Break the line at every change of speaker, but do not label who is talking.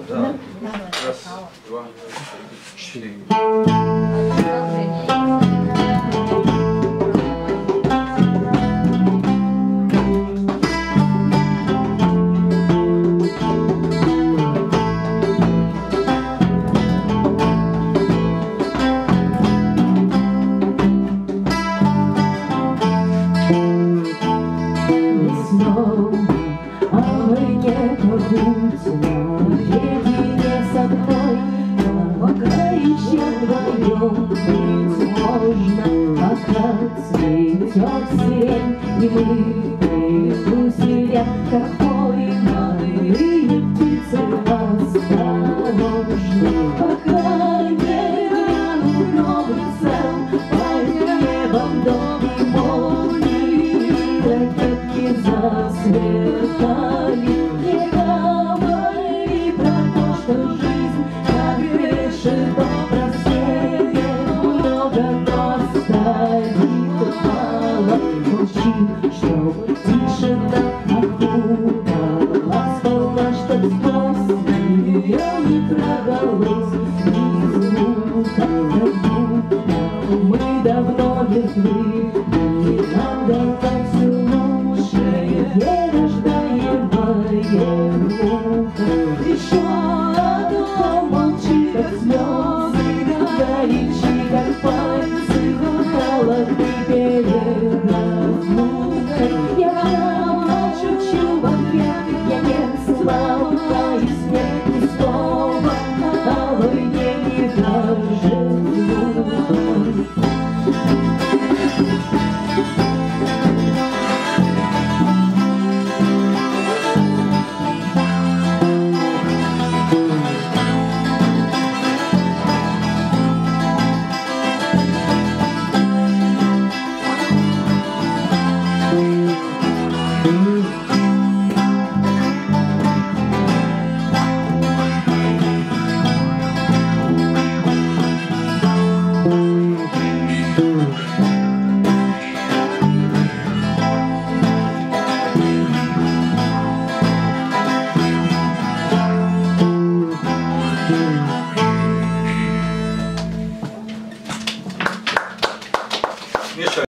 Да. Раз, два, четыре.
О войне побудь наедине со мной, пока еще вдвоем быть можно, пока цветет сирень, и мы прикусили, как пойманные птицы осторожно, пока не грянул новый цел под небом добрый молнии, ракетки засверкали. Не говори про то, что жизнь как решето простее, много, но оставит мало. Молчи, чтоб тишина окутала сполна, чтоб сквозь нее не пробралось ни звука, как будто мы давно мертвы, и нам давно все лучше, нерождаемая мука. Еще одно молчи, как слезы, горячи, как пальцы, холодны перед разлукой. Я молчу в ответ, я не слабая, снег ни слова, о войне не даже звука.